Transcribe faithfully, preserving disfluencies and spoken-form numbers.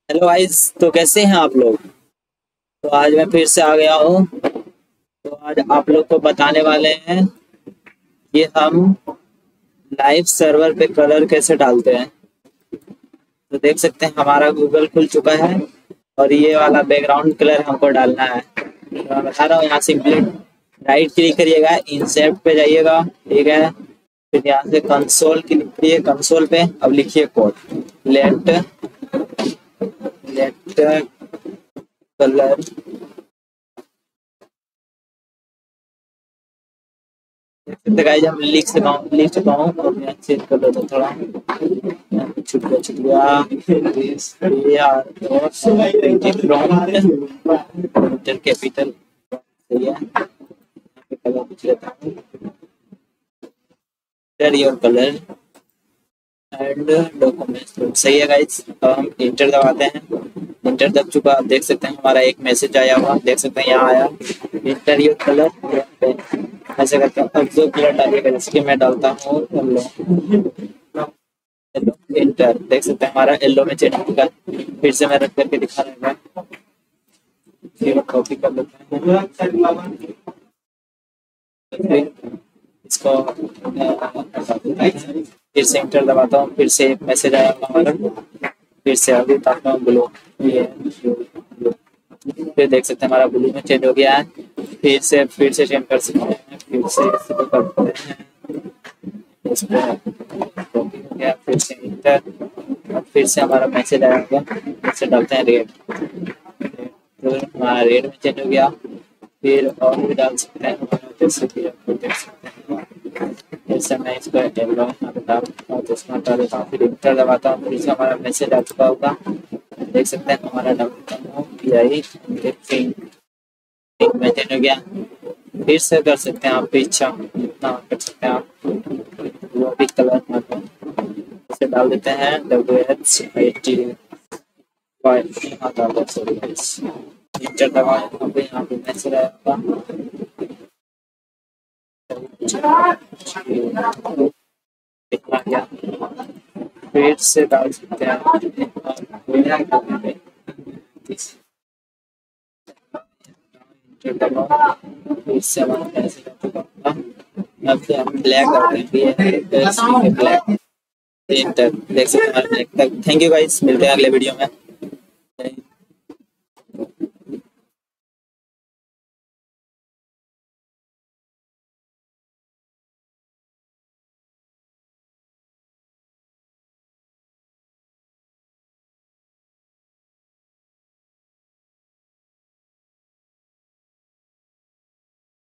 Hello guys, तो कैसे हैं आप लोग। तो आज मैं फिर से आ गया हूँ। तो आज आप लोग को बताने वाले हैं कि हम लाइव सर्वर पे कलर कैसे डालते हैं। तो देख सकते हैं हमारा गूगल खुल चुका है और ये वाला बैकग्राउंड कलर हमको डालना है। तो मैं बता रहा हूँ, यहाँ सिंपली राइट क्लिक करिएगा, इंसर्ट पे जाइएगा, ठीक है। फिर यहाँ से कंसोल क्लिक करिए, कंसोल पे अब लिखिए code let let colour. Guys हम लिख चुका हूँ लिख चुका हूँ और मैं चेंज कर देता हूँ थोड़ा। छुट गया छुट गया कैपिटल कैपिटल सही है। कलर पूछ लेता हूँ, योर कलर एंड डॉक्यूमेंट्स सही है गाइस। अब हम इंटर दबाते हैं। इंटर दब चुका, आप देख सकते हैं हमारा एक मैसेज आया हुआ, देख सकते हैं यहाँ आया इंटर योर कलर। ऐसे करके अब दो कलर डालिएगा, जैसे कि मैं डालता हूँ येलो येलो इंटर, देख सकते हैं हमारा येलो में चेंज होगा। फिर से मैं रख करके दिखा रहा हूँ, फिर कॉपी कर लेते हैं, फिर इसको फिर से इंटर दबाता हूँ। फिर से एक मैसेज आया हमारा, फिर से अभी बताता हूँ ब्लू, ये ब्लू, फिर देख सकते हैं हमारा ब्लू में चेंज हो गया है। फिर से फिर से चेंज कर सकते हैं, फिर से इसको करते हैं, कॉपी हो गया, फिर से इंटर, फिर से हमारा मैसेज आया होगा, फिर से डालते हैं रेड, तो हमारा रेड में चेंज हो गया। फिर और भी डाल सकते हैं हमारा, जैसे कि आपको देख सकते हैं। जैसे मैं इसको येलो यहाँ पे डालता हूँ तो इसमें हटा देता हूँ, फिर इंटर दबाता हूँ, फिर से हमारा मैसेज आ चुका होगा, देख सकते हैं हमारा डालता हूँ पी आई पिंक में चेंज हो गया। फिर से कर सकते हैं आप इच्छा जितना कर सकते हैं आप, वो भी कलर इसे डाल देते हैं डब्ल्यू एच एटी फाइव यहाँ डाल दो, सॉरी गाइस। इंटर दबाएं, यहाँ पे यहाँ पे मैसेज आएगा, इतना क्या फिर से डाल सकते हैं फिर से हमारा मैसेज आ चुका होगा। अब से हम ब्लैक करते हैं, ब्लैक इंटर, देख सकते हैं। थैंक यू गाइस, मिलते हैं अगले वीडियो में।